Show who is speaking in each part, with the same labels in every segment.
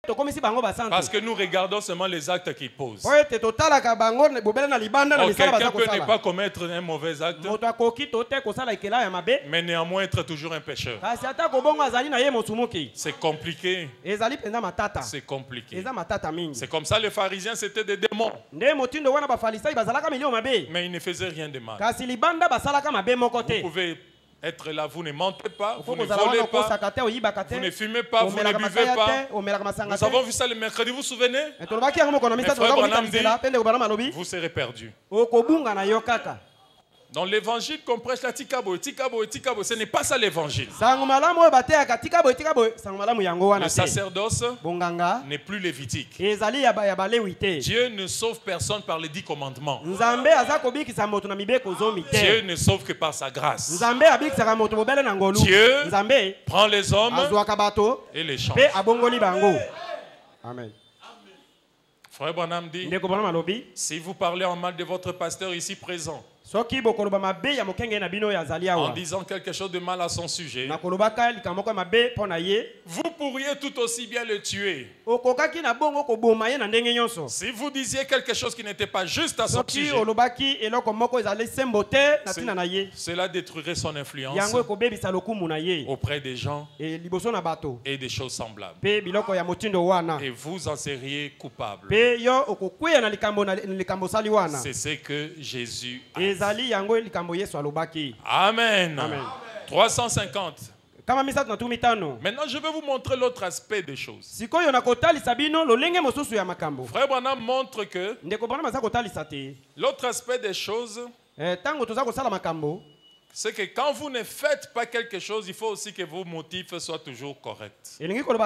Speaker 1: Parce que nous regardons seulement les actes qu'ils posent.
Speaker 2: Quelqu'un
Speaker 1: peut ne pas commettre un mauvais acte, mais néanmoins être toujours un pécheur. C'est compliqué. C'est compliqué. C'est comme ça les pharisiens, c'était des démons. Mais ils ne faisaient rien de mal. Vous pouvez être là, vous ne mentez pas, vous ne volez pas, vous ne fumez pas, vous ne buvez pas. Nous avons vu ça le mercredi, vous vous souvenez? Vous serez perdus. Dans l'évangile qu'on prêche, la tikabo, ce n'est pas ça l'évangile. Le sacerdoce n'est plus lévitique. Dieu ne sauve personne par les 10 commandements. Dieu ne sauve que par sa grâce. Dieu prend les hommes et les change.
Speaker 2: Amen.
Speaker 1: Frère Branham dit, si vous parlez en mal de votre pasteur ici présent, en disant quelque chose de mal à son sujet, vous pourriez tout aussi bien le tuer. Si vous disiez quelque chose qui n'était pas juste à son sujet, cela détruirait son influence auprès des gens et des choses semblables. Et vous en seriez coupable. C'est ce que Jésus a dit. Amen. Amen. 350. Maintenant, je vais vous montrer l'autre aspect des choses. Frère Branham montre que l'autre aspect des choses, c'est que quand vous ne faites pas quelque chose, il faut aussi que vos motifs soient toujours corrects.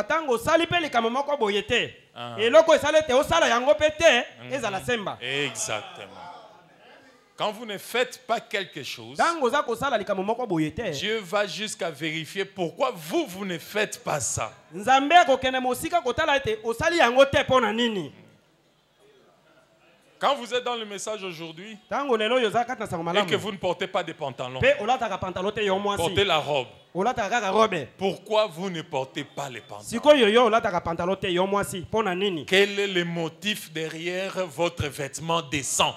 Speaker 1: Exactement. Quand vous ne faites pas quelque chose, Dieu va jusqu'à vérifier pourquoi vous ne faites pas ça. Quand vous êtes dans le message aujourd'hui et que vous ne portez pas de pantalons, portez la robe. Pourquoi vous ne portez pas les pantalons? Quel est le motif derrière votre vêtement décent?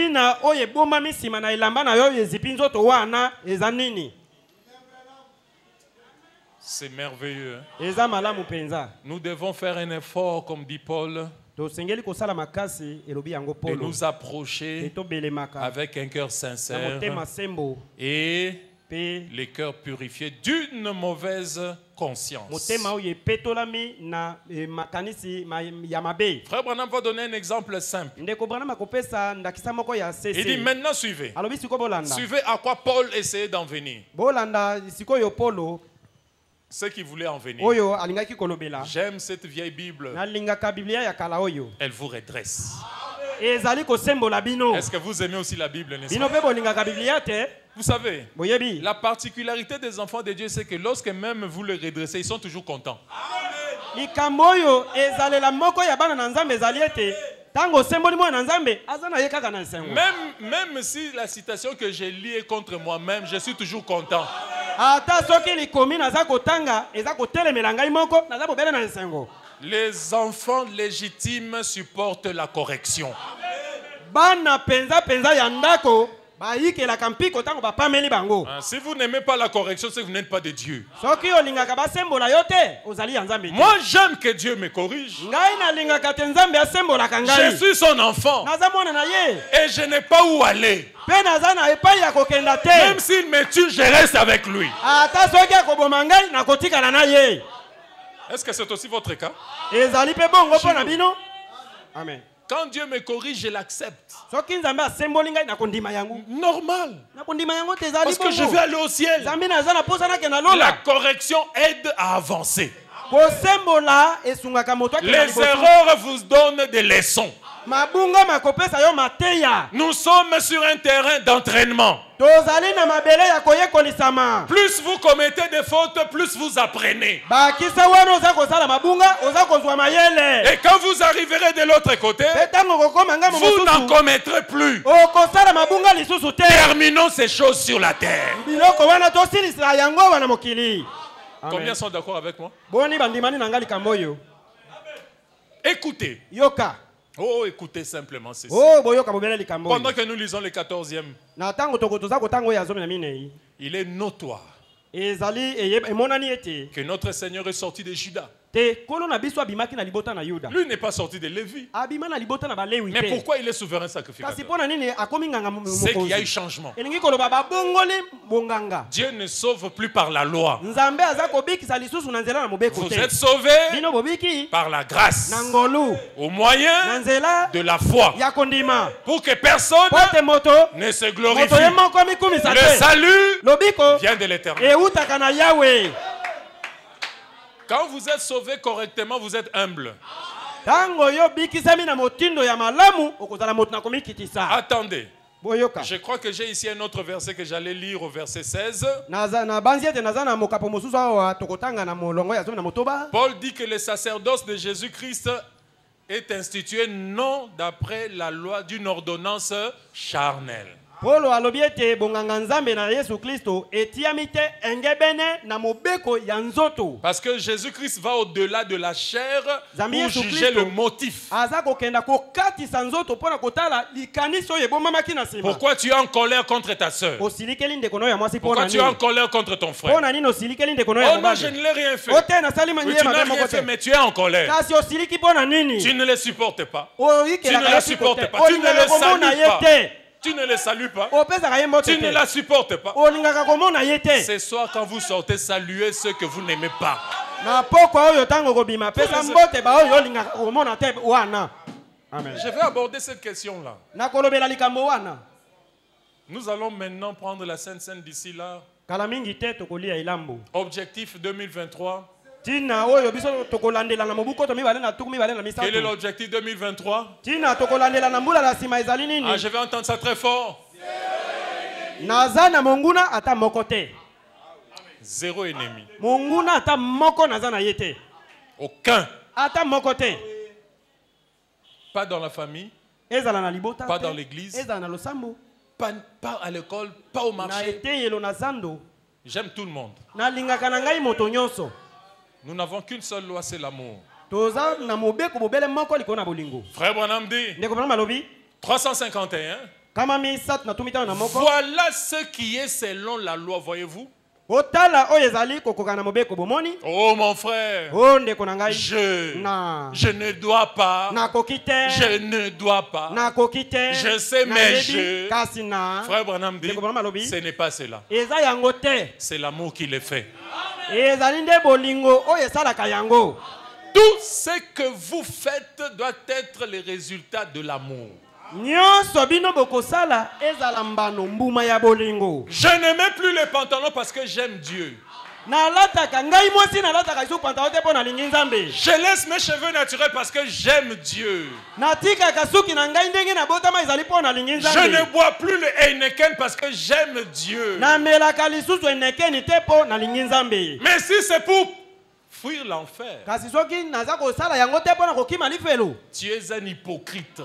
Speaker 1: C'est merveilleux. Nous devons faire un effort, comme dit Paul, de nous approcher avec un cœur sincère et les cœurs purifiés d'une mauvaise conscience. Frère Branham va donner un exemple simple. Il dit maintenant suivez. Suivez à quoi Paul essayait d'en venir. Ce qui voulait en venir. J'aime cette vieille Bible. Elle vous redresse. Est-ce que vous aimez aussi la Bible, n'est-ce pas? Vous savez, la particularité des enfants de Dieu, c'est que lorsque même vous les redressez, ils sont toujours contents. Même si la citation que j'ai lue est contre moi-même, je suis toujours content. Les enfants légitimes supportent la correction. Si vous n'aimez pas la correction, c'est que vous n'êtes pas de Dieu. Moi, j'aime que Dieu me corrige. Je suis son enfant. Et je n'ai pas où aller. Même s'il me tue, je reste avec lui. Est-ce que c'est aussi votre cas? Amen. Quand Dieu me corrige, je l'accepte. Normal. Parce que je veux aller au ciel. La correction aide à avancer. Les erreurs vous donnent des leçons. Nous sommes sur un terrain d'entraînement. Plus vous commettez des fautes, plus vous apprenez. Et quand vous arriverez de l'autre côté, vous n'en commettrez plus. Terminons ces choses sur la terre. Combien sont d'accord avec moi? Écoutez.
Speaker 2: Yoka.
Speaker 1: Oh, écoutez simplement ceci.
Speaker 2: Oh,
Speaker 1: pendant que nous lisons le 14e, il est notoire que notre Seigneur est sorti de Juda. Lui n'est pas sorti de Lévi. Mais pourquoi il est souverain sacrificateur? C'est qu'il y a eu changement. Dieu ne sauve plus par la loi. Vous êtes sauvés par la grâce, au moyen de la foi, pour que personne ne se glorifie. Le salut vient de l'Éternel. Quand vous êtes sauvé correctement, vous êtes humble. Attendez. Je crois que j'ai ici un autre verset que j'allais lire au verset 16. Paul dit que le sacerdoce de Jésus-Christ est institué non d'après la loi d'une ordonnance charnelle.
Speaker 2: Polo alobiete bonganga nzambe na Yesu Kristo etiamite engebene na mobeko ya nzoto.
Speaker 1: Parce que Jésus-Christ va au-delà de la chair pour juger le motif. Pourquoi tu es en colère contre ta sœur? Pourquoi tu es en colère contre ton frère? Oh non, je ne l'ai rien fait. Tu n'as rien fait, mais tu es en colère. Tu ne le supportes pas. Tu ne le supportes pas. Tu ne le salues pas. Tu ne le salues pas. Tu ne la supportes pas. Ce soir, quand vous sortez, saluez ceux que vous n'aimez pas. Je vais aborder cette question-là. Nous allons maintenant prendre la Sainte Seine d'ici là. Objectif 2023. Quel est l'objectif 2023? Ah, je vais entendre ça très fort. Zéro ennemi. Aucun. Pas dans la famille. Pas dans l'église. Pas à l'école. Pas au marché. J'aime tout le monde. Nous n'avons qu'une seule loi, c'est l'amour. Frère Branham dit 351. Voilà ce qui est selon la loi, voyez-vous. Oh mon frère, je ne dois pas, je ne dois pas, je sais mais je. Frère Branham dit, ce n'est pas cela. C'est l'amour qui le fait. Tout ce que vous faites doit être le résultat de l'amour. Je ne mets plus les pantalons parce que j'aime Dieu. Je laisse mes cheveux naturels parce que j'aime Dieu. Je ne bois plus le Heineken parce que j'aime Dieu. Mais si c'est pour fuir l'enfer, tu es un hypocrite.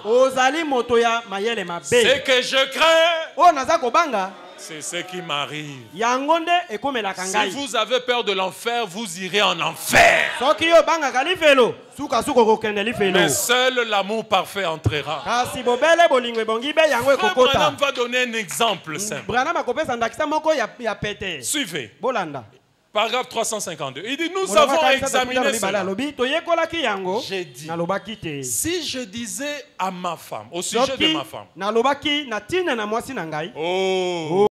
Speaker 1: Ce que je crains, c'est ce qui m'arrive. Si vous avez peur de l'enfer, vous irez en enfer. Mais seul l'amour parfait entrera. Branham va donner un exemple simple. Suivez. Paragraphe 352. Il dit, nous avons examiné cela. J'ai dit, si je disais à ma femme, au sujet de ma femme, oh,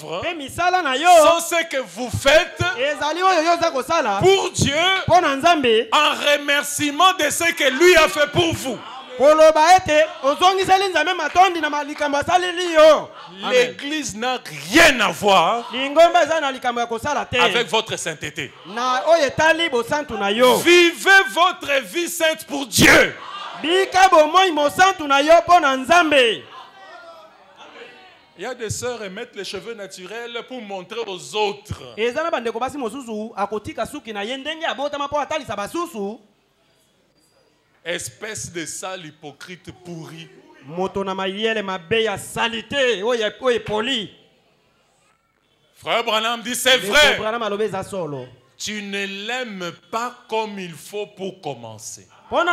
Speaker 1: œuvres sont ce que vous faites pour Dieu en remerciement de ce que lui a fait pour vous. L'église n'a rien à voir avec votre sainteté. Vivez votre vie sainte pour Dieu. Il y a des sœurs qui mettent les cheveux naturels pour montrer aux autres. Espèce de sale hypocrite pourri. Frère Branham dit c'est vrai. Tu ne l'aimes pas comme il faut pour commencer.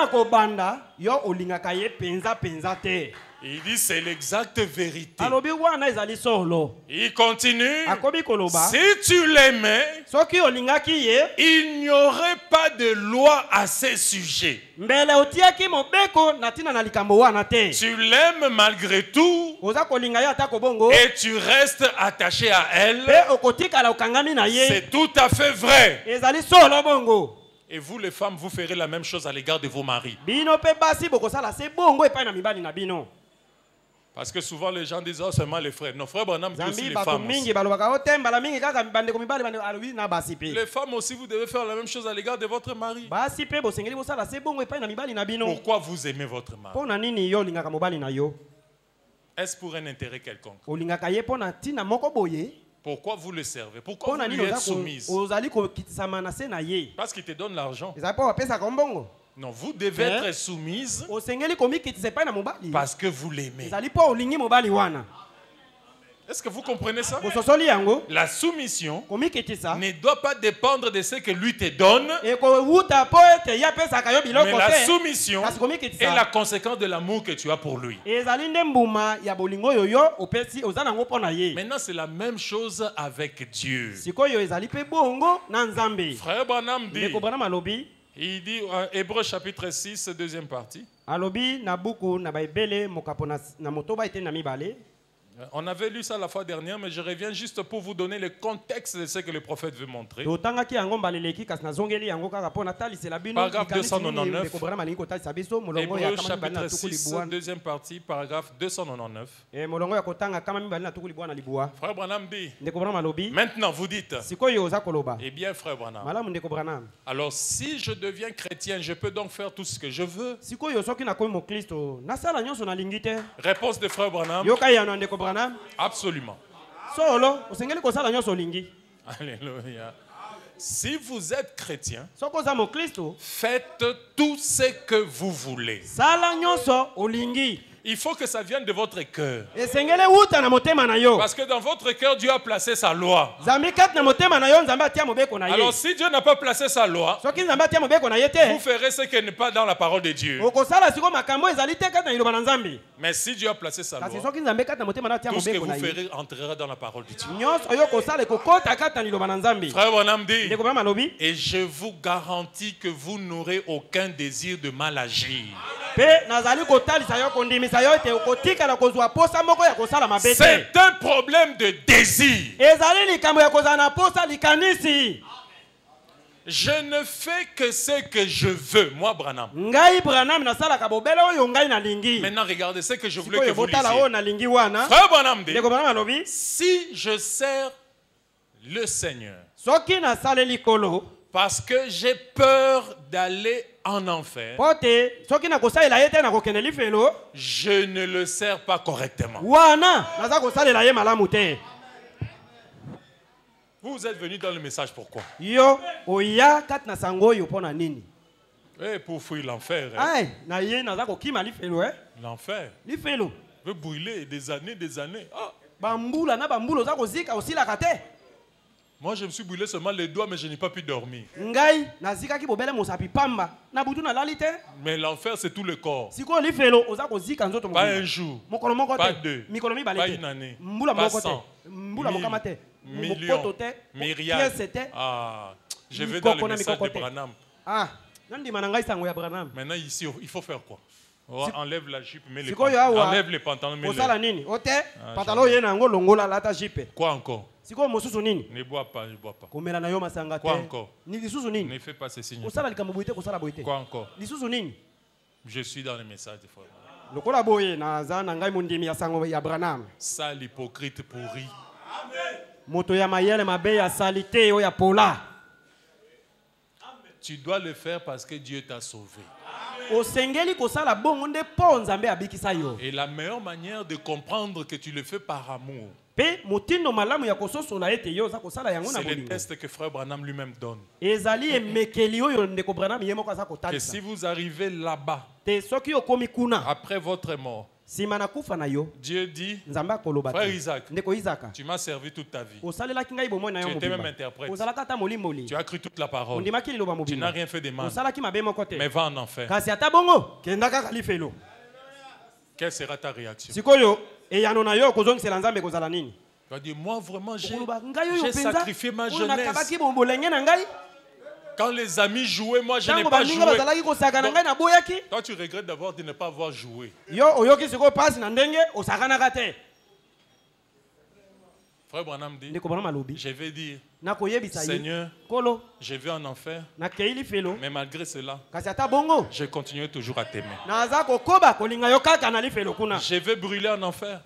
Speaker 1: Il dit c'est l'exacte vérité. Il continue. Si tu l'aimais, il n'y aurait pas de loi à ce sujet. Tu l'aimes malgré tout et tu restes attaché à elle. C'est tout à fait vrai. Et vous les femmes, vous ferez la même chose à l'égard de vos maris. Parce que souvent les gens disent, oh, seulement les frères. Non, frère Branham dit aussi les femmes aussi. Les femmes aussi, vous devez faire la même chose à l'égard de votre mari. Pourquoi vous aimez votre mari? Est-ce pour un intérêt quelconque? Pourquoi vous le servez? Pourquoi vous lui êtes soumise? Parce qu'il te donne l'argent. Non, vous devez être soumise parce que vous l'aimez. Est-ce que vous comprenez ça? La soumission ne doit pas dépendre de ce que lui te donne, mais la soumission est la conséquence de l'amour que tu as pour lui. Maintenant, c'est la même chose avec Dieu. Frère Branham dit, il dit, Hébreux chapitre 6, deuxième partie. On avait lu ça la fois dernière, mais je reviens juste pour vous donner le contexte de ce que le prophète veut montrer. Paragraphe 299. Hébreux chapitre 6, deuxième partie, paragraphe 299. Frère Branham dit, maintenant vous dites, eh bien frère Branham, alors si je deviens chrétien, je peux donc faire tout ce que je veux? Réponse de frère Branham, absolument. Alléluia. Si vous êtes chrétien, faites tout ce que vous voulez. Il faut que ça vienne de votre cœur. Parce que dans votre cœur, Dieu a placé sa loi. Alors si Dieu n'a pas placé sa loi, vous ferez ce qui n'est pas dans la parole de Dieu. Mais si Dieu a placé sa loi, tout ce que vous ferez entrera dans la parole de Dieu. Frère Branham dit, et je vous garantis que vous n'aurez aucun désir de mal agir. C'est un problème de désir. Je ne fais que ce que je veux, moi Branham. Maintenant regardez ce que je voulais que vous lisiez. Frère Branham dit, si je sers le Seigneur parce que j'ai peur d'aller en enfer, je ne le sers pas correctement. Vous êtes venu dans le message pourquoi? Pour fuir l'enfer. L'enfer veut brûler des années, des années. Moi, je me suis brûlé seulement les doigts, mais je n'ai pas pu dormir. Mais l'enfer, c'est tout le corps. Pas un jour, pas deux, pas une année, pas 100, 1000, millions, myriades. Ah, je vais dans le message de Branham. Maintenant, ici, il faut faire quoi? Enlève la jupe, mais les pantalons. Enlève les pantalons, mais quoi encore? Ne bois pas, ne bois pas. Quoi encore? Ne fais pas ceci. Quoi encore? Je suis dans le message de foi. Sale hypocrite pourri. Tu dois le faire parce que Dieu t'a sauvé. Et la meilleure manière de comprendre que tu le fais par amour, c'est le test que Frère Branham lui-même donne. Que si vous arrivez là-bas, après votre mort, Dieu dit, Frère Isaac, tu m'as servi toute ta vie. Tu étais même interprète. Tu as cru toute la parole. Tu n'as rien fait de mal. Mais va en enfer. Quelle sera ta réaction? Tu vas dire, moi vraiment j'ai sacrifié ma jeunesse. Quand les amis jouaient, moi je n'ai pas joué. Toi tu regrettes d'abord de ne pas avoir joué. Frère Branham dit, je vais dire, Seigneur, je vais en enfer, mais malgré cela, je continue toujours à t'aimer. Je vais brûler en enfer,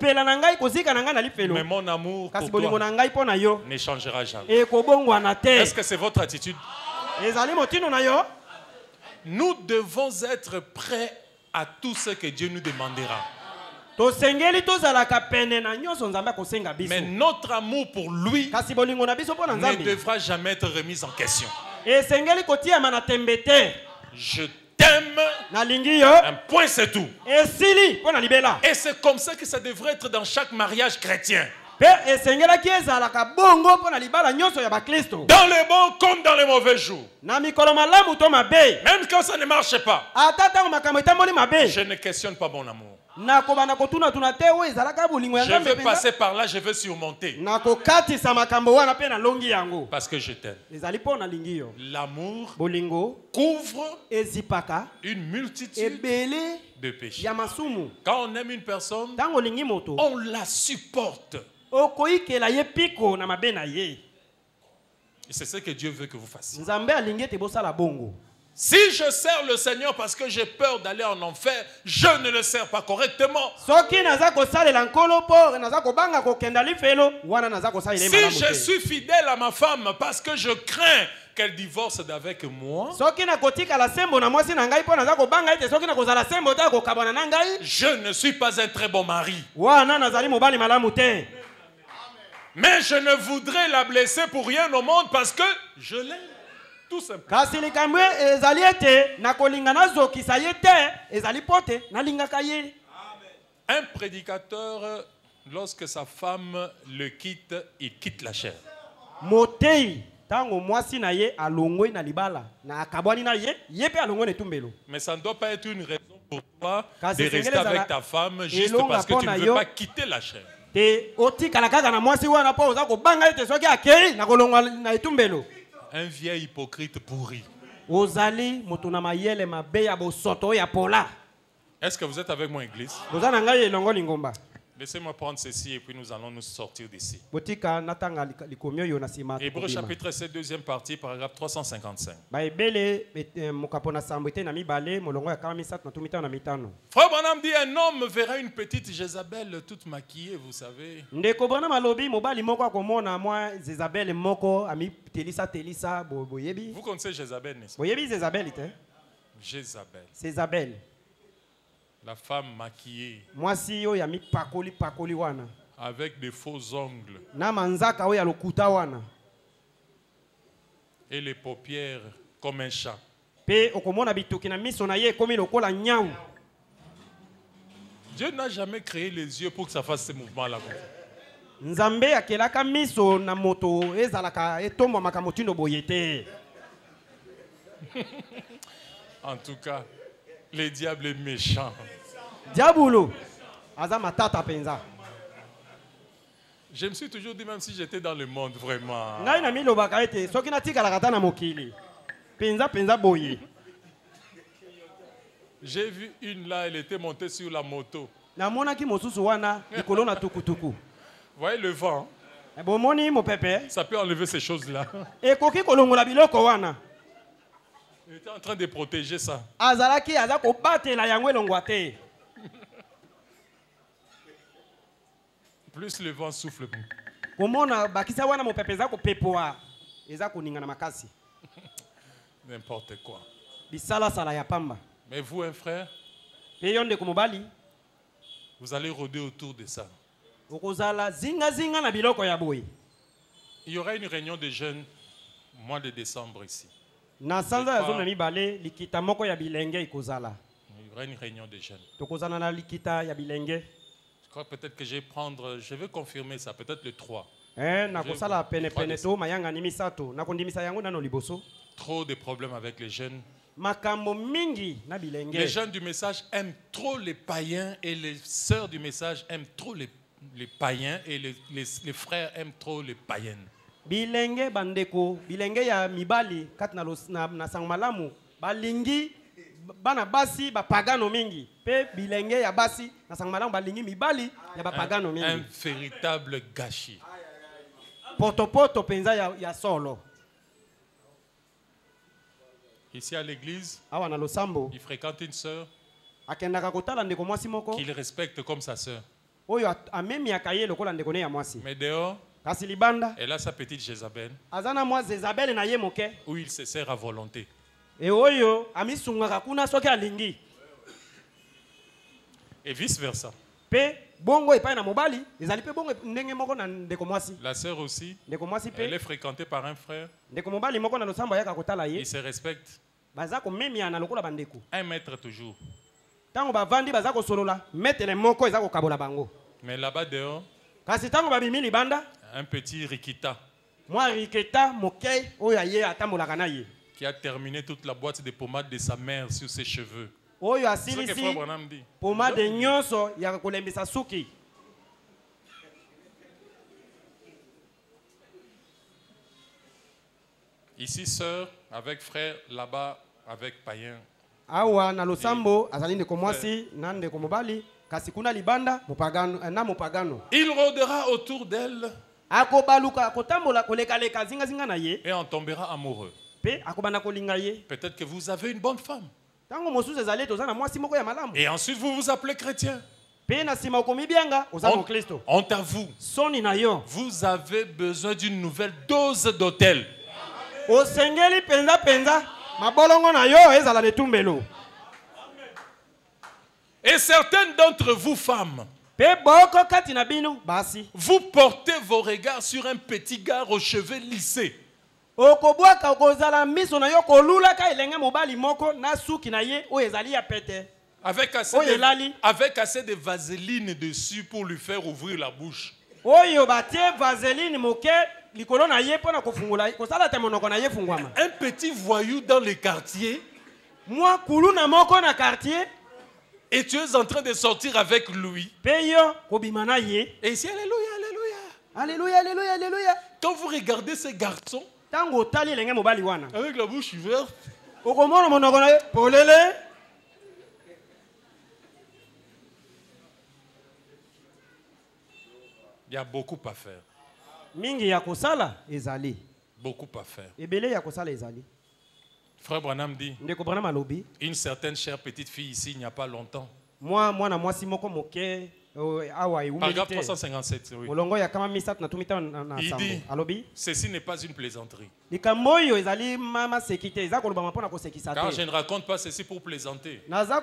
Speaker 1: mais mon amour pour toi ne changera jamais. Est-ce que c'est votre attitude? Nous devons être prêts à tout ce que Dieu nous demandera. Mais notre amour pour lui ne devra jamais être remis en question. Je t'aime, un point c'est tout. Et c'est comme ça que ça devrait être dans chaque mariage chrétien. Dans les bons comme dans les mauvais jours. Même quand ça ne marche pas, je ne questionne pas mon amour. Je vais passer par là, je vais surmonter. Parce que je t'aime. L'amour couvre une multitude de péchés. Quand on aime une personne, on la supporte. Et c'est ce que Dieu veut que vous fassiez. Si je sers le Seigneur parce que j'ai peur d'aller en enfer, je ne le sers pas correctement. Si je suis fidèle à ma femme parce que je crains qu'elle divorce d'avec moi, je ne suis pas un très bon mari. Mais je ne voudrais la blesser pour rien au monde parce que je l'aime. Tout simplement. Un prédicateur, lorsque sa femme le quitte, il quitte la chair. Mais ça ne doit pas être une raison pour toi de rester avec ta femme juste parce que tu ne veux pas quitter la chair. Un vieil hypocrite pourri. Est-ce que vous êtes avec moi, église? Laissez-moi prendre ceci et puis nous allons nous sortir d'ici. Hébreux chapitre 7, deuxième partie, paragraphe 355. Frère Branham dit, un homme verra une petite Jézabel toute maquillée, vous savez. Vous connaissez Jézabel, n'est-ce pas? Jézabel. La femme maquillée. Avec des faux ongles. Et les paupières comme un chat. Dieu n'a jamais créé les yeux pour que ça fasse ces mouvements-là. En tout cas, le diable est méchant. Je me suis toujours dit, même si j'étais dans le monde, vraiment. J'ai vu une là, elle était montée sur la moto.
Speaker 2: Vous
Speaker 1: voyez le vent? Ça peut enlever ces choses-là. Il était en train de protéger ça. Plus le vent souffle. N'importe quoi. Mais vous, un frère, vous allez rôder autour de ça. Il y aura une réunion de jeunes mois de décembre ici. Il y aura une réunion de jeunes. Je crois peut-être que je vais confirmer ça, peut-être le 3. Trop de problèmes avec les jeunes. Les jeunes du message aiment trop les païens et les sœurs du message aiment trop les païens et les frères aiment trop les païennes.
Speaker 2: Bilenge bandeko, bilenge ya mibali kat na sangmalamu, balingi bana basi ba pagano mingi. Pe bilenge ya basi na sangmalamu balingi mibali ya ba pagano mingi.
Speaker 1: Un véritable gâchis.
Speaker 2: Poto penza ya solo.
Speaker 1: Ici à l'église, il fréquente une sœur qu'il respecte comme sa sœur. Mais dehors, elle a sa petite Jézabel où il se sert à volonté. Et vice versa. La sœur aussi, elle est fréquentée par un frère. Il se respecte. 1 mètre toujours. Mais là-bas dehors, un petit Rikita qui a terminé toute la boîte de pommade de sa mère sur ses cheveux. C'est ce que Frère Branham dit. Ici, sœur, avec frère, là-bas, avec païen. Il rôdera autour d'elle et en tombera amoureux. Peut-être que vous avez une bonne femme. Et ensuite, vous vous appelez chrétien. Honte à vous. Vous avez besoin d'une nouvelle dose d'autel. Et certaines d'entre vous, femmes, vous portez vos regards sur un petit gars aux cheveux lissés. Avec assez de vaseline dessus pour lui faire ouvrir la bouche. Un petit voyou dans les quartiers. Et tu es en train de sortir avec lui. Et ici, alléluia, alléluia.
Speaker 2: Alléluia, alléluia, alléluia.
Speaker 1: Quand vous regardez ces garçons, avec la bouche ouverte, il y a beaucoup à faire. Beaucoup à faire. Frère Branham dit, une certaine chère petite fille ici, il n'y a pas longtemps. Paragraphe 357, oui. Il dit, ceci n'est pas une plaisanterie. Car je ne raconte pas ceci pour plaisanter.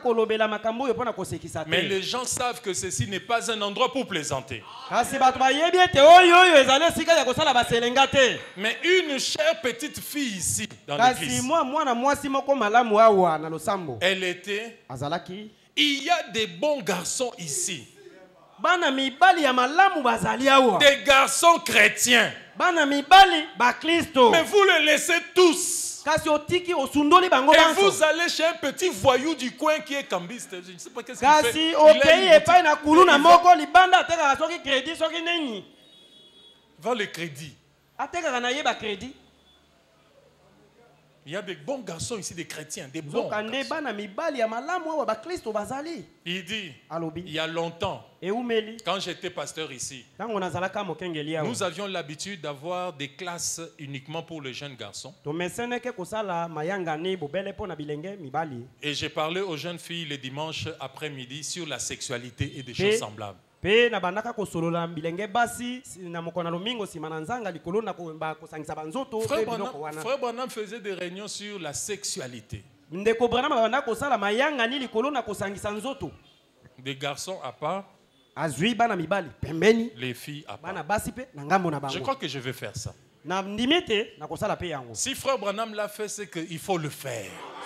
Speaker 1: Mais les gens savent que ceci n'est pas un endroit pour plaisanter. Mais une chère petite fille ici, dans l'église, elle était... Il y a des bons garçons ici. Des garçons chrétiens. Mais vous les laissez tous. Et vous allez chez un petit voyou du coin qui est cambiste. Je ne sais pas qu'est-ce qu'il fait. Vend le crédit. Il y a des bons garçons ici, des chrétiens, des bons garçons. Il dit, il y a longtemps, quand j'étais pasteur ici, nous avions l'habitude d'avoir des classes uniquement pour les jeunes garçons. Et j'ai parlé aux jeunes filles les dimanches après-midi sur la sexualité et des choses semblables.
Speaker 2: Frère
Speaker 1: Branham faisait des réunions sur la sexualité. Des garçons à part, les filles à part. Je crois que je vais faire ça. Si Frère Branham l'a fait, c'est qu'il faut le faire.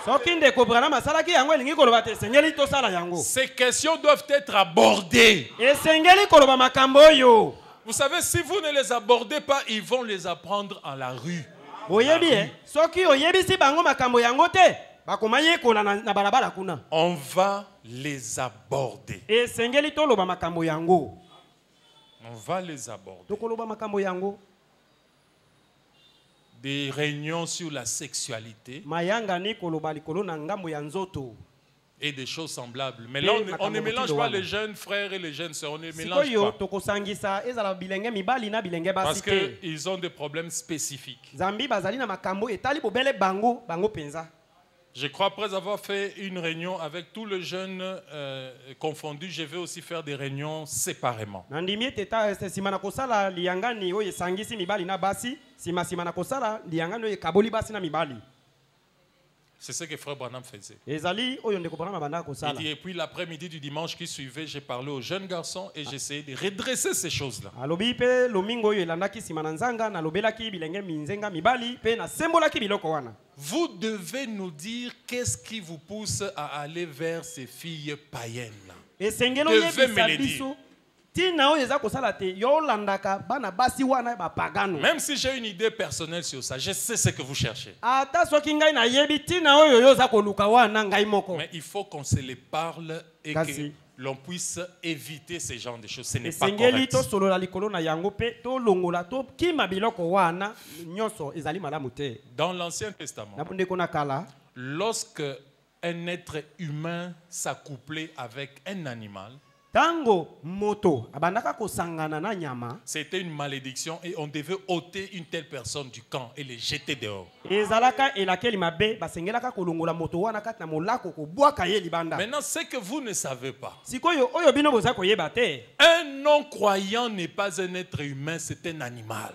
Speaker 1: Ces questions doivent être abordées. Vous savez, si vous ne les abordez pas, ils vont les apprendre à la rue. On va les aborder. On va les aborder. Des réunions sur la sexualité et des choses semblables. Mais là, on ne mélange pas les jeunes frères et les jeunes sœurs. On ne mélange pas. Parce qu'ils ont des problèmes spécifiques. Je crois, après avoir fait une réunion avec tous les jeunes confondus, je vais aussi faire des réunions séparément. C'est ce que Frère Branham faisait. Il dit, et puis l'après-midi du dimanche qui suivait, j'ai parlé aux jeunes garçons et j'essayais de redresser ces choses-là. Vous devez nous dire qu'est-ce qui vous pousse à aller vers ces filles païennes-là. Vous devez me le dire. Même si j'ai une idée personnelle sur ça, je sais ce que vous cherchez. Mais il faut qu'on se les parle et que l'on puisse éviter ce genre de choses. Ce n'est pas correct. Dans l'Ancien Testament, lorsque un être humain s'accouplait avec un animal, c'était une malédiction et on devait ôter une telle personne du camp et les jeter dehors. Maintenant, ce que vous ne savez pas, un non-croyant n'est pas un être humain, c'est un animal.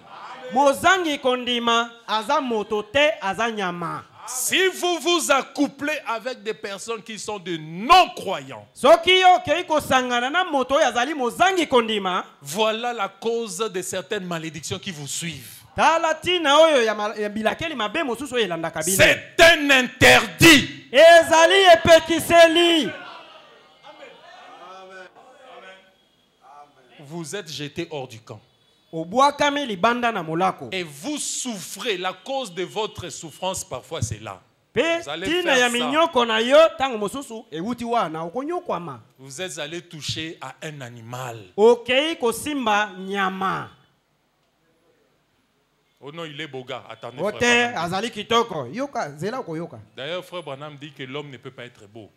Speaker 1: Si vous vous accouplez avec des personnes qui sont de non-croyants, voilà la cause de certaines malédictions qui vous suivent. C'est un interdit. Vous êtes jeté hors du camp. Et vous souffrez. La cause de votre souffrance parfois c'est là. Vous allez faire ça. Vous êtes allé toucher à un animal. Oh non, il est beau gars. Attendez, d'ailleurs, Frère Branham dit que l'homme ne peut pas être beau.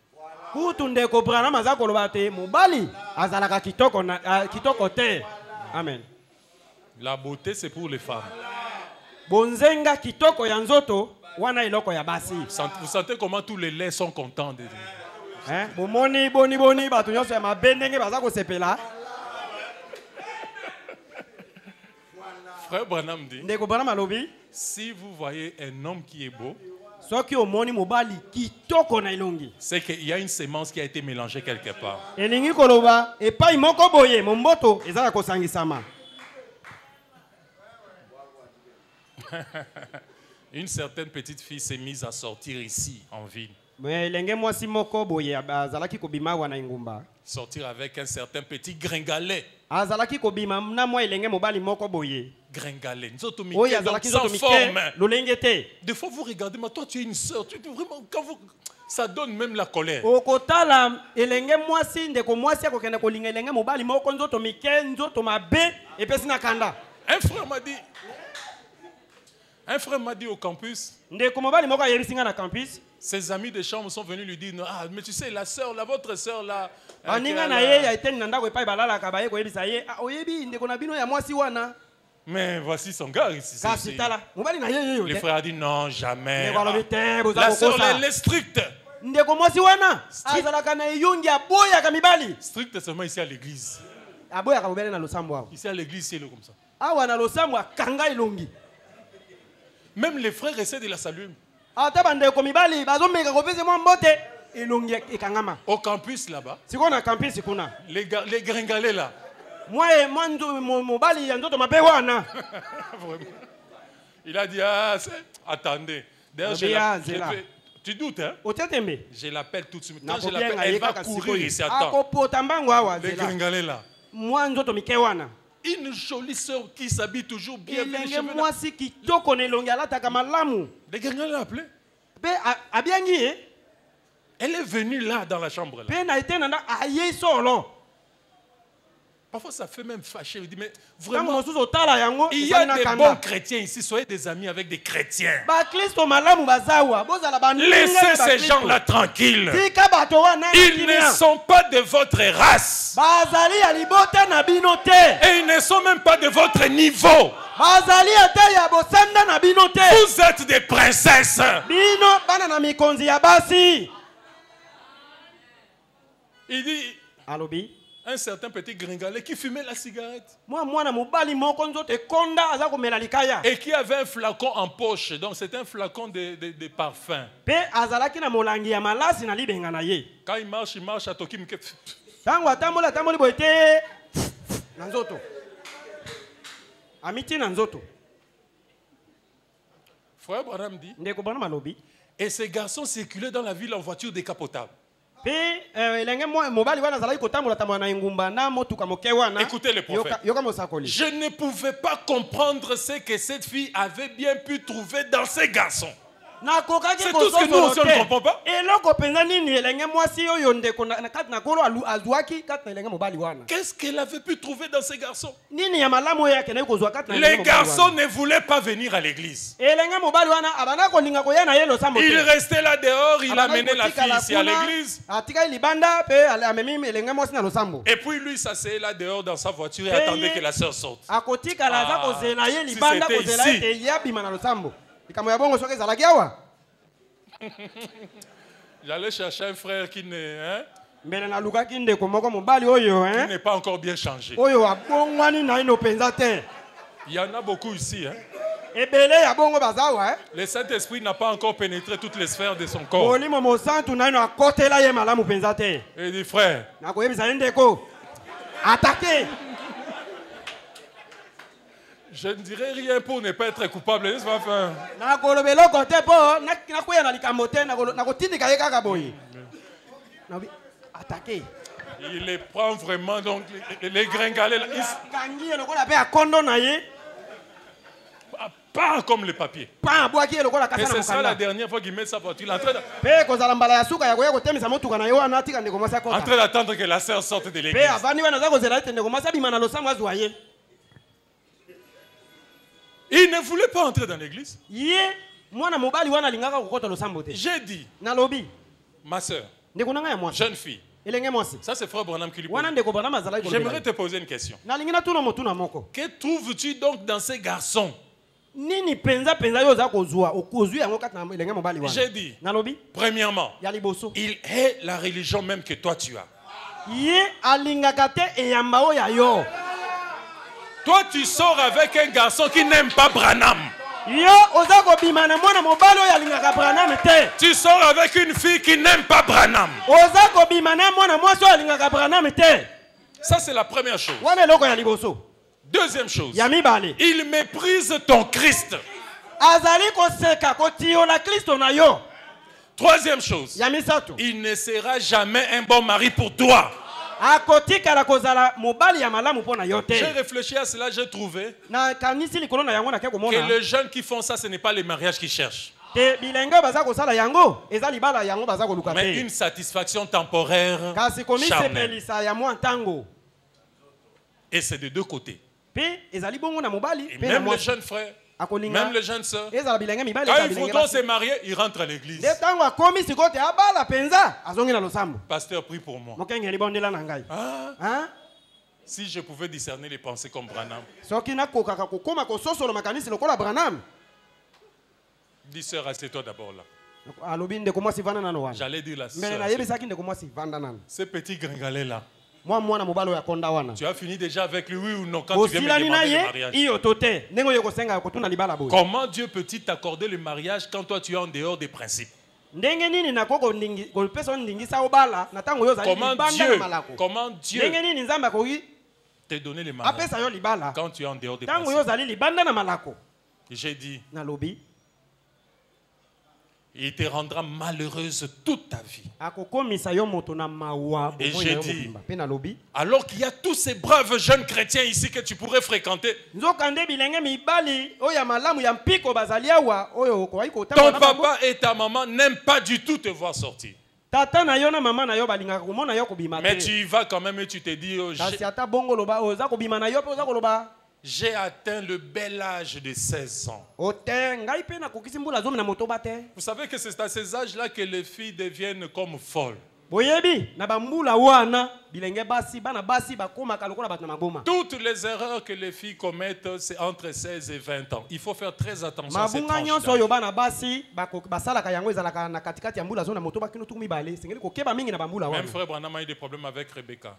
Speaker 1: Amen. La beauté, c'est pour les femmes. Vous sentez comment tous les laits sont contents de dire. Frère Branham dit, si vous voyez un homme qui est beau, c'est qu'il y a une sémence qui a été mélangée quelque part. Une certaine petite fille s'est mise à sortir ici en ville. Sortir avec un certain petit gringalet. Gringalet. Sans forme. Des fois vous regardez, mais toi tu es une soeur. Vraiment, quand vous... Ça donne même la colère. Un frère m'a dit, Un frère m'a dit au campus, ses amis de chambre sont venus lui dire, ah, mais tu sais, la soeur, votre soeur là, mais voici son gars ici. Le frère a dit non, jamais. La soeur, elle est stricte. Stricte seulement ici à l'église. Ici à l'église, c'est comme ça. Même les frères essaient de la saluer. Au campus là-bas, les gringalés là. Il a dit, ah, attendez. D'ailleurs, tu doutes, hein? Je l'appelle tout de suite. Quand je l'appelle, elle va courir ici. Attends. Les gringalés là. Une jolie sœur qui s'habille toujours bien. Les gringalés l'ont appelé. Elle est venue là dans la chambre là. Parfois ça fait même fâcher. Je dis, mais vraiment, il y a des bons chrétiens ici. Soyez des amis avec des chrétiens. Laissez ces gens-là tranquilles. Ils ne sont pas de votre race. Et ils ne sont même pas de votre niveau. Vous êtes des princesses. Il dit, un certain petit gringalet qui fumait la cigarette. Et qui avait un flacon en poche. Donc c'était un flacon de parfum. Quand il marche à Tokim. Frère Branham dit, et ces garçons circulaient dans la ville en voiture décapotable. Écoutez le prophète. Je ne pouvais pas comprendre ce que cette fille avait bien pu trouver dans ces garçons. C'est tout ce que nous aussi on ne comprend pas. Qu'est-ce qu'elle avait pu trouver dans ces garçons? Les garçons ne voulaient pas venir à l'église. Il restait là dehors, il amenait la fille ici à l'église. Et puis lui s'asseyait là dehors dans sa voiture et attendait que la sœur sorte. J'allais chercher un frère qui n'est pas encore bien changé. Il y en a beaucoup ici. Hein? Le Saint-Esprit n'a pas encore pénétré toutes les sphères de son corps. Il dit, frère, attaquez. Je ne dirai rien pour ne pas être coupable. N'est-ce pas, frère? Il les prend vraiment, donc les gringalets. Pas comme le papier. Et c'est ça la dernière fois qu'il met sa voiture. En train d'attendre que la sœur sorte de l'église. Il ne voulait pas entrer dans l'église. J'ai dit, ma soeur, jeune fille, ça c'est frère Branham qui lui pose. J'aimerais te poser une question. Que trouves-tu donc dans ces garçons? J'ai dit, premièrement, il est la religion même que toi tu as. Toi, tu sors avec un garçon qui n'aime pas Branham. Tu sors avec une fille qui n'aime pas Branham. Ça, c'est la première chose. Deuxième chose, il méprise ton Christ. Troisième chose, il ne sera jamais un bon mari pour toi. J'ai réfléchi à cela, j'ai trouvé que les jeunes qui font ça, ce n'est pas les mariages qu'ils cherchent, mais une satisfaction temporaire, charnelle. Et c'est de deux côtés. Et même les jeunes frères, Même les jeunes sœurs. Quand ils voudront se marier, ils rentrent à l'église. Pasteur, prie pour moi. Ah? Si je pouvais discerner les pensées comme Branham. Dis sœur, assieds-toi d'abord là. J'allais dire la sœur. Ce petit gringalet là. Tu as fini déjà avec lui, oui ou non, quand tu viens me demander le mariage? Comment Dieu peut-il t'accorder le mariage quand toi tu es en dehors des principes? Comment Dieu t'a donné le mariage quand tu es en dehors des principes? J'ai dit, il te rendra malheureuse toute ta vie. Et j'ai dit, alors qu'il y a tous ces braves jeunes chrétiens ici que tu pourrais fréquenter, ton papa et ta maman n'aiment pas du tout te voir sortir. Mais tu y vas quand même et tu te dis, j'ai atteint le bel âge de 16 ans. Vous savez que c'est à ces âges-là que les filles deviennent comme folles. Toutes les erreurs que les filles commettent, c'est entre 16 et 20 ans. Il faut faire très attention à cette tranche d'âge. Même frère Branham a eu des problèmes avec Rebecca.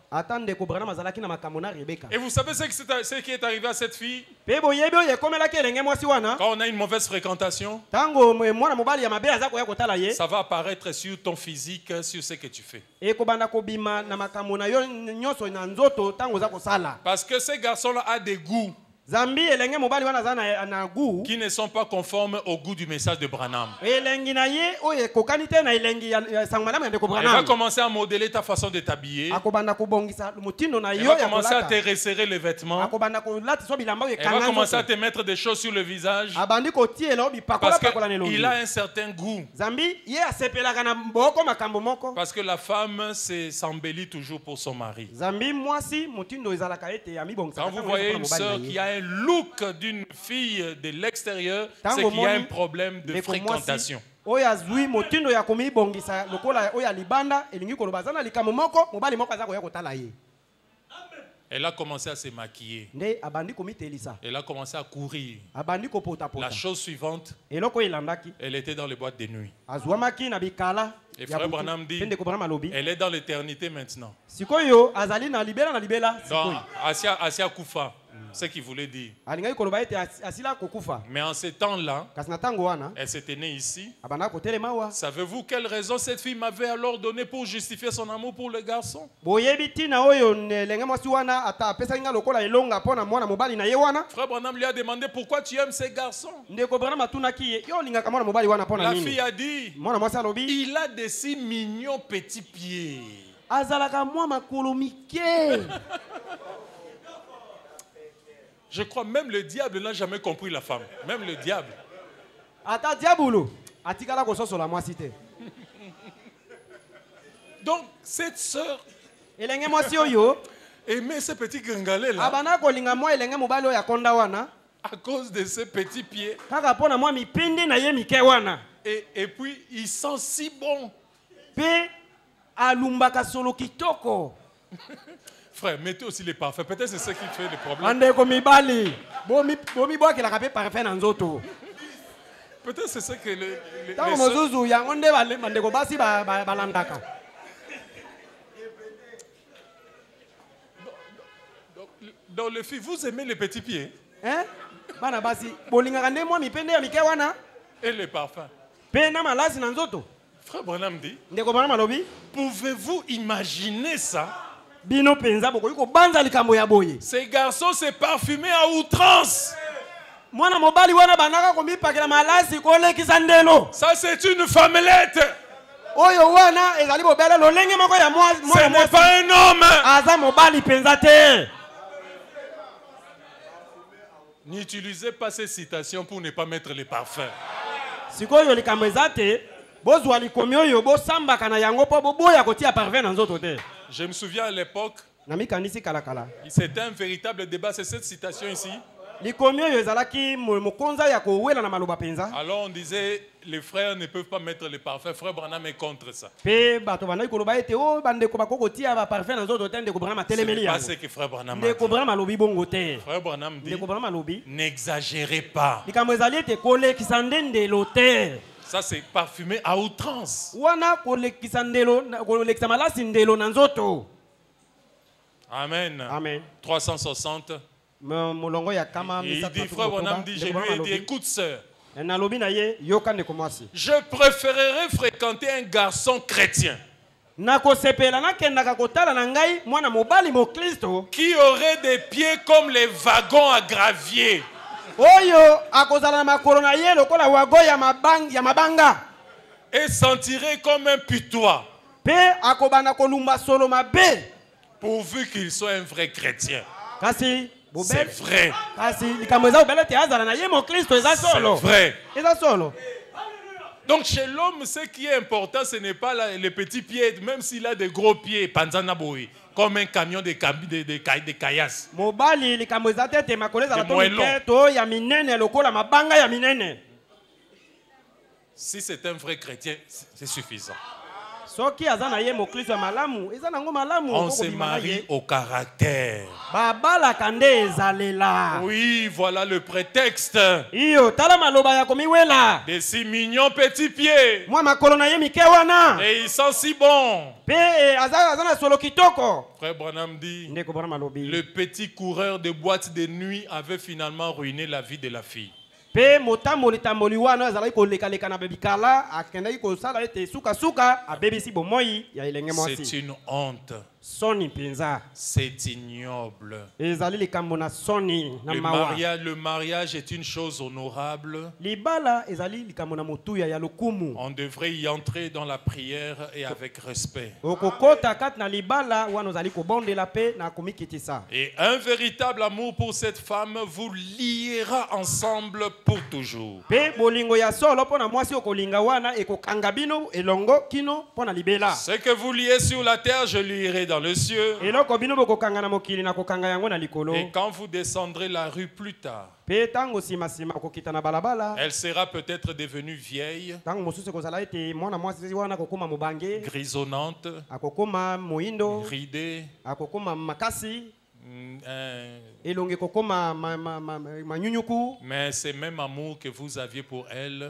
Speaker 1: Et vous savez ce qui est arrivé à cette fille? Quand on a une mauvaise fréquentation, ça va apparaître sur ton physique, sur ce que tu fais. Parce que ces garçons-là ont des goûts qui ne sont pas conformes au goût du message de Branham. Elle va commencer à modeler ta façon de t'habiller. Elle va commencer à te resserrer les vêtements. Elle va commencer à te mettre des choses sur le visage. Parce qu'il a un certain goût. Parce que la femme s'embellit toujours pour son mari. Quand vous voyez une sœur qui a un look d'une fille de l'extérieur, c'est qu'il y a un problème de fréquentation. Elle a commencé à se maquiller. Elle a commencé à courir. La chose suivante, elle était dans les boîtes de nuit. Et frère Branham dit, elle est dans l'éternité maintenant. Donc, Asia Koufa, ce qu'il voulait dire. Mais en ce temps-là, elle s'était née ici. Savez-vous quelle raison cette fille m'avait alors donné pour justifier son amour pour le garçon? Frère Branham lui a demandé pourquoi tu aimes ces garçons. La fille a dit, il a des si mignons petits pieds. Je crois même le diable n'a jamais compris la femme. Même le diable. Donc, cette sœur aimait ce petit gringalet là. À cause de ses petits pieds. Et puis, il sent si bon. Frère, mettez aussi les parfums. Peut-être c'est ce qui fait le problème. Peut-être c'est ce que les donc les filles, vous aimez les petits pieds? Hein? Et les parfums. Frère Branham dit, pouvez-vous imaginer ça? Ces garçons se parfumaient à outrance. Ça c'est une femmelette. Ce n'est pas un homme. N'utilisez pas ces citations pour ne pas mettre les parfums. Je me souviens à l'époque, c'était un véritable débat, c'est cette citation ici. Alors on disait, les frères ne peuvent pas mettre le parfum. Frère Branham est contre ça. Ce n'est pas ce que Frère Branham a dit. Frère Branham dit, n'exagérez pas. Ça c'est parfumé à outrance. Amen.
Speaker 2: Amen.
Speaker 1: 360. Il dit, Frère Branham dit, je lui ai dit, écoute sœur, je préférerais fréquenter un garçon chrétien qui aurait des pieds comme les wagons à gravier et sentirait comme un putois, pourvu qu'il soit un vrai chrétien. C'est vrai. C'est vrai. Donc chez l'homme, ce qui est important, ce n'est pas les petits pieds, même s'il a des gros pieds, comme un camion de caillasses. Si c'est un vrai chrétien, c'est suffisant. On se marie au caractère. Oui, voilà le prétexte. Des si mignons petits pieds. Et ils sont si bons. Frère Branham dit, le petit coureur de boîte de nuit avait finalement ruiné la vie de la fille. C'est une honte. C'est ignoble. Le mariage est une chose honorable. On devrait y entrer dans la prière et avec respect. Et un véritable amour pour cette femme vous liera ensemble pour toujours. Ce que vous liez sur la terre, je lierai dans le cieux. Et quand vous descendrez la rue plus tard, elle sera peut-être devenue vieille, grisonnante, ridée, mais c'est même amour que vous aviez pour elle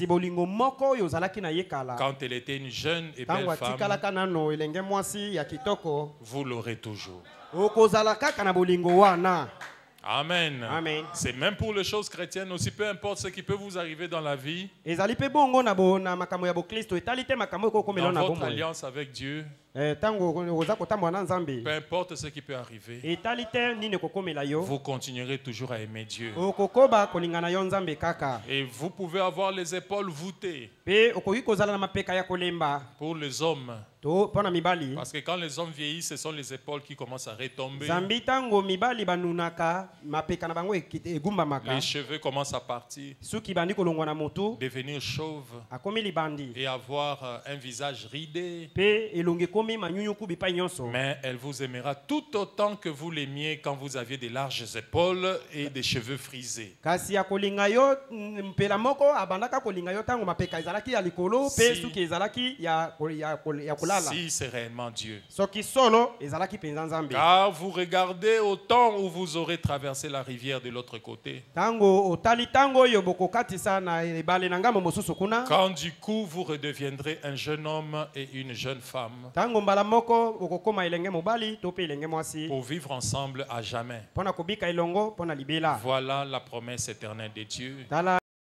Speaker 1: quand elle était une jeune et belle femme, vous l'aurez toujours. Amen. Amen. C'est même pour les choses chrétiennes aussi, peu importe ce qui peut vous arriver dans la vie. Dans votre alliance avec Dieu, peu importe ce qui peut arriver, vous continuerez toujours à aimer Dieu. Et vous pouvez avoir les épaules voûtées pour les hommes. Parce que quand les hommes vieillissent, ce sont les épaules qui commencent à retomber. Les cheveux commencent à partir, devenir chauves et avoir un visage ridé. Mais elle vous aimera tout autant que vous l'aimiez quand vous aviez des larges épaules et des cheveux frisés. Si c'est réellement Dieu. Car vous regardez au temps où vous aurez traversé la rivière de l'autre côté. Quand du coup vous redeviendrez un jeune homme et une jeune femme pour vivre ensemble à jamais. Voilà la promesse éternelle de Dieu.